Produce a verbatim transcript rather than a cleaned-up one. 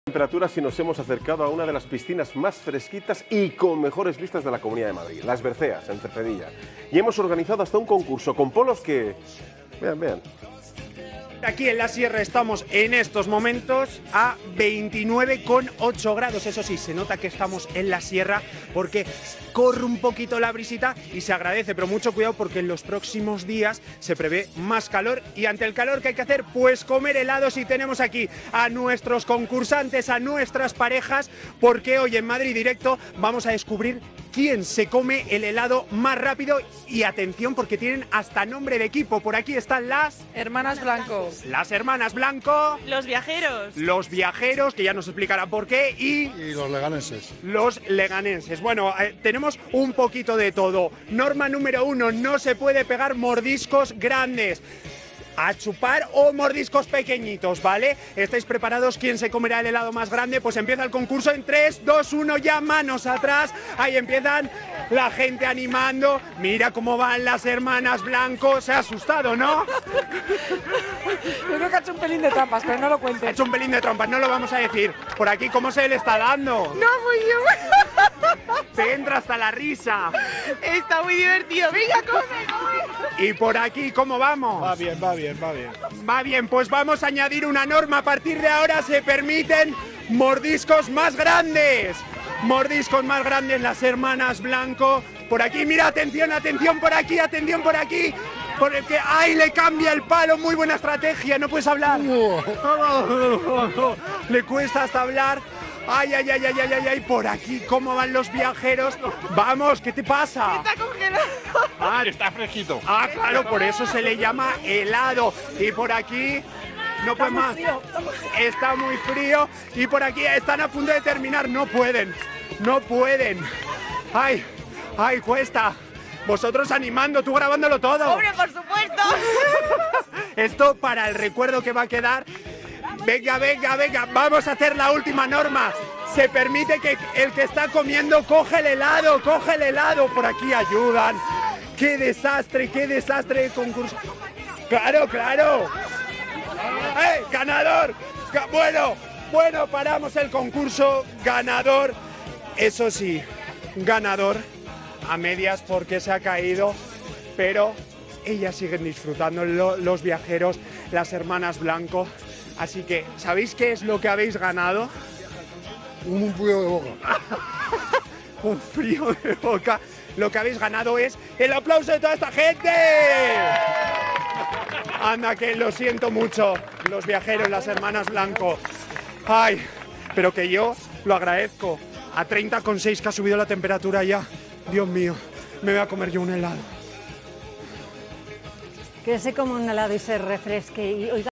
Temperaturas y nos hemos acercado a una de las piscinas más fresquitas y con mejores vistas de la Comunidad de Madrid, Las Berceas, en Cercedilla. Y hemos organizado hasta un concurso con polos que... Vean, vean. Aquí en la sierra estamos en estos momentos a veintinueve coma ocho grados. Eso sí, se nota que estamos en la sierra porque corre un poquito la brisita y se agradece, pero mucho cuidado porque en los próximos días se prevé más calor y ante el calor, ¿qué hay que hacer? Pues comer helados. Y tenemos aquí a nuestros concursantes, a nuestras parejas, porque hoy en Madrid Directo vamos a descubrir quién se come el helado más rápido. Y atención, porque tienen hasta nombre de equipo. Por aquí están las... Hermanas Blanco. Las hermanas Blanco. Los viajeros. Los viajeros, que ya nos explicarán por qué. Y... Y los leganenses. Los leganenses. Bueno, eh, tenemos un poquito de todo. Norma número uno, no se puede pegar mordiscos grandes. A chupar o mordiscos pequeñitos, ¿vale? ¿Estáis preparados? ¿Quién se comerá el helado más grande? Pues empieza el concurso en tres, dos, uno, ya manos atrás. Ahí empiezan la gente animando. Mira cómo van las hermanas Blanco. Se ha asustado, ¿no? Yo creo que ha hecho un pelín de trampas, pero no lo Ha cuentes. hecho un pelín de trampas, no lo vamos a decir. Por aquí, ¿cómo se le está dando? No, muy bien. Te entra hasta la risa. Está muy divertido. Venga, come, come. Y por aquí, ¿cómo vamos? Va bien, va bien, va bien. Va bien, pues vamos a añadir una norma. A partir de ahora se permiten mordiscos más grandes. Mordiscos más grandes, las hermanas Blanco. Por aquí, mira, atención, atención por aquí, atención por aquí. Porque, ¡ay, le cambia el palo! Muy buena estrategia, no puedes hablar. Le cuesta hasta hablar. Ay, ay, ay, ay, ay, ay, ay, por aquí, ¿cómo van los viajeros? Vamos, ¿qué te pasa? Está congelado. Ah, Está fresquito. ah, claro, por eso se le llama helado. Y por aquí, no puede más. Está muy frío. Y por aquí están a punto de terminar. No pueden, no pueden. Ay, ay, cuesta. Vosotros animando, tú grabándolo todo. Hombre, por supuesto. Esto para el recuerdo que va a quedar. Venga, venga, venga, vamos a hacer la última norma. Se permite que el que está comiendo coge el helado, coge el helado. Por aquí ayudan. ¡Qué desastre, qué desastre de concurso! ¡Claro, claro! ¡Eh, ganador! Ga- Bueno, bueno, paramos el concurso. Ganador. Eso sí, ganador a medias porque se ha caído, pero ellas siguen disfrutando, lo- los viajeros, las hermanas Blanco. Así que, ¿sabéis qué es lo que habéis ganado? Un frío de boca. Un frío de boca. Lo que habéis ganado es el aplauso de toda esta gente. Anda, que lo siento mucho, los viajeros, las hermanas Blanco. Ay, pero que yo lo agradezco. A treinta coma seis que ha subido la temperatura ya. Dios mío, me voy a comer yo un helado. Que se coma un helado y se refresque y oiga.